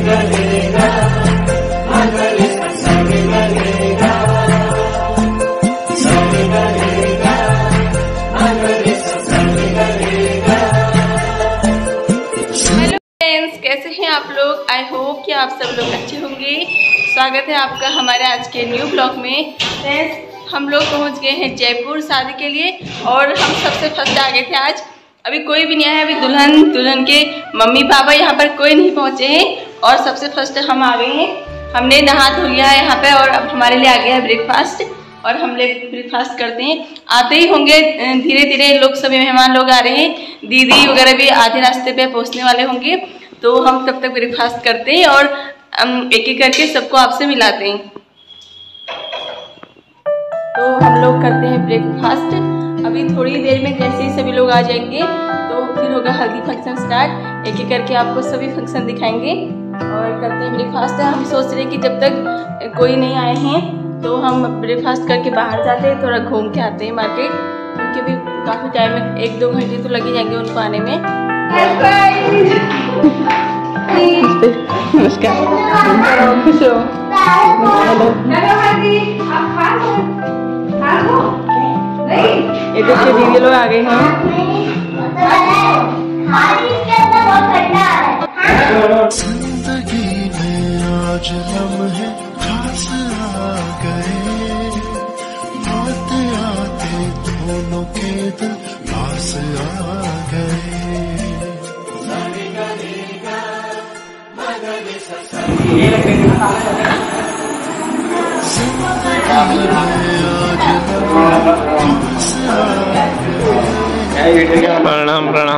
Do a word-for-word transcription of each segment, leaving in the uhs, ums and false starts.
कैसे हैं आप लोग? आई होप कि आप सब लोग अच्छे होंगे। स्वागत है आपका हमारे आज के न्यू ब्लॉग में। फ्रेंड्स, हम लोग पहुंच गए हैं जयपुर शादी के लिए और हम सबसे फर्स्ट आ गए थे आज। अभी कोई भी नहीं आया, अभी दुल्हन दुल्हन के मम्मी पापा यहाँ पर कोई नहीं पहुँचे हैं और सबसे फर्स्ट हम आ गए हैं। हमने नहा धो लिया है यहाँ पे और अब हमारे लिए आ गया है ब्रेकफास्ट और हम लोग ब्रेकफास्ट करते हैं। आते ही होंगे धीरे धीरे लोग, सभी मेहमान लोग आ रहे हैं, दीदी वगैरह भी आधे रास्ते पे पहुँचने वाले होंगे, तो हम तब तक ब्रेकफास्ट करते हैं और एक एक करके सबको आपसे मिलाते हैं। तो हम लोग करते हैं ब्रेकफास्ट। अभी थोड़ी देर में जैसे ही सभी लोग आ जाएंगे तो फिर होगा हल्दी फंक्शन स्टार्ट। एक एक करके आपको सभी फंक्शन दिखाएंगे और करते हैं ब्रेकफास्ट। हम सोच रहे हैं कि जब तक कोई नहीं आए हैं तो हम ब्रेकफास्ट करके बाहर जाते हैं, थोड़ा घूम के आते हैं मार्केट, क्योंकि अभी काफ़ी टाइम में एक दो घंटे तो लग ही जाएंगे उनको आने में। नमस्कार, खुश हो? ये देखिए दीदी लोग आ गए हैं। जिंदगी में आज लम्हे खास आ गए, आते आते दोनों के दिल पास आ गए। प्रणाम प्रणाम।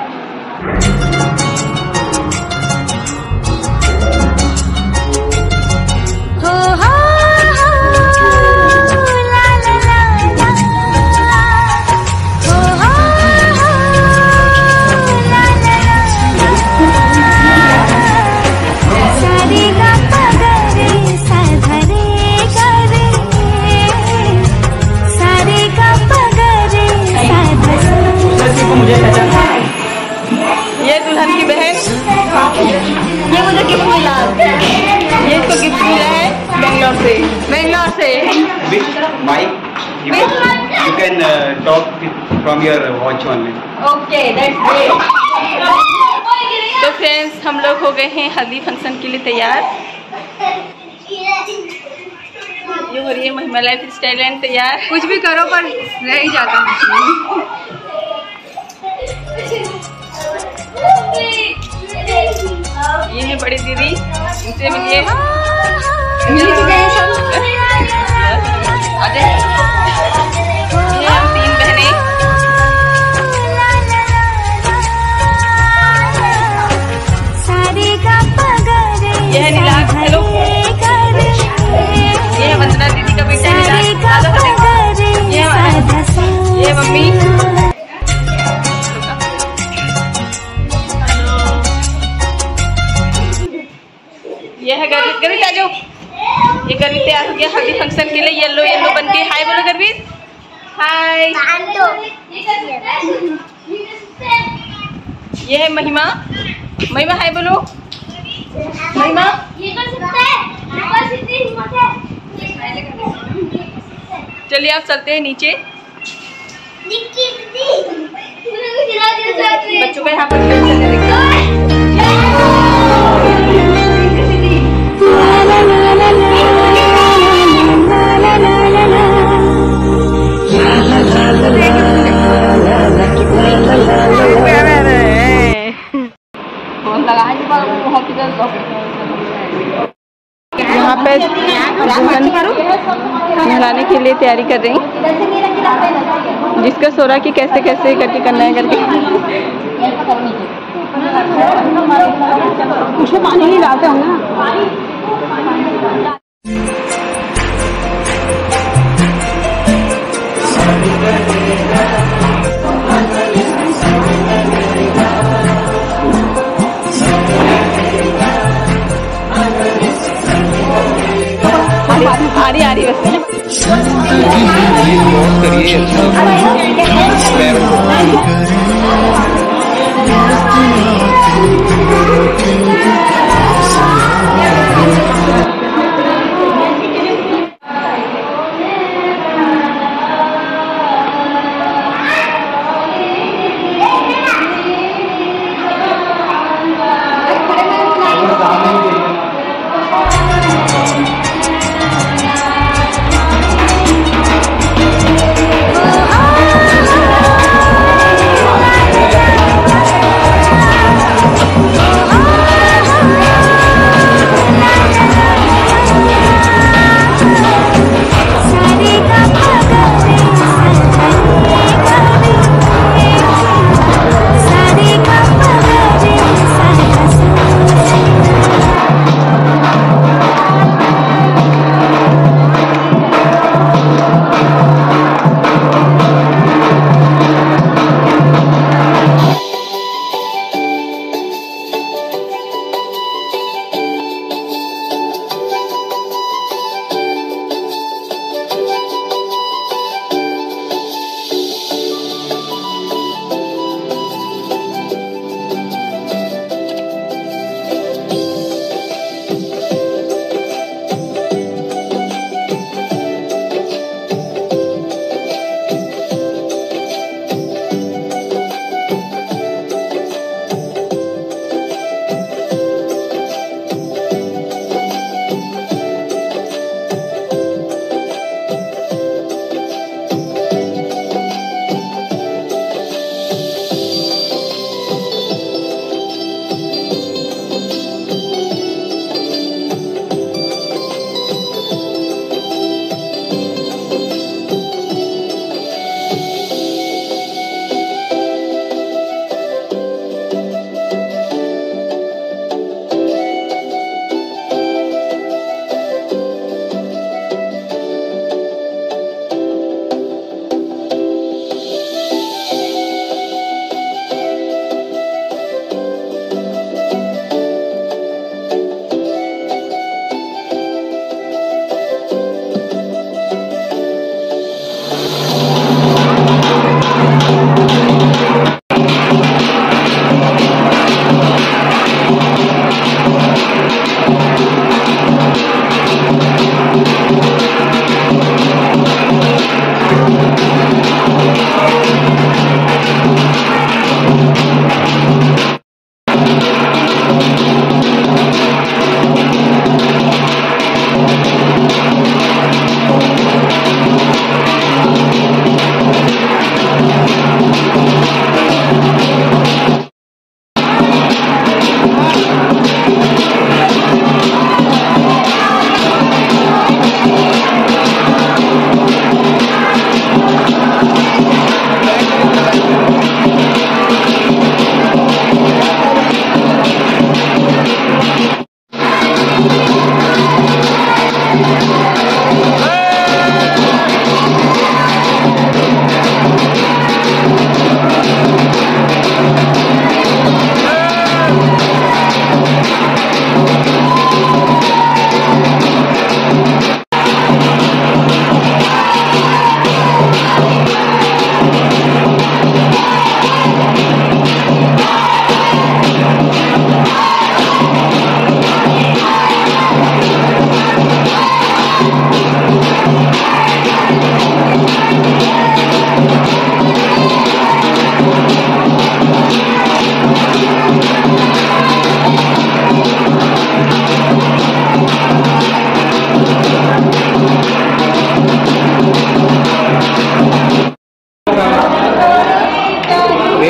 ये दुल्हन की बहन, ये मुझे गिफ्ट मिला, ये इसको गिफ्ट मिला है बेंगलोर से। बेंगलोर से You, you can uh, talk from your watch only. Okay, that's great. तो फ्रेंड्स, हम लोग हो गए हैं हल्दी फंक्शन के लिए तैयार। ये हो रही है महिमा लाइफ स्टाइल एंड तैयार। कुछ भी करो पर रह ही जाता है। ये है बड़ी दीदी, इनसे मिलिए। ये हम तीन बहनें। ये है नीलाभ, हेलो। ये है वंदना दीदी का बेटा नीलाभ। ये ये मम्मी। ये है गर्वित। गर्वित आ जाओ। ये गर्वित तैयार हो गया हल्दी फंक्शन के लिए, येलो येलो बन के। हाय बोलो गर्वित। हाय। ये है महिमा। महिमा हाय बोलो। महिमा चलिए आप चलते हैं नीचे। बच्चों का यहाँ पर खेल चलने लगता है। यहाँ पे नहलाने के लिए तैयारी कर रही हैं, जिसका सोरा की कैसे कैसे करके करना है करके। उसमें पानी नहीं डालते होंगे ना। आ रही आ रही बस।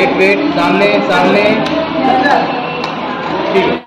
वेट वेट, सामने सामने, ठीक है।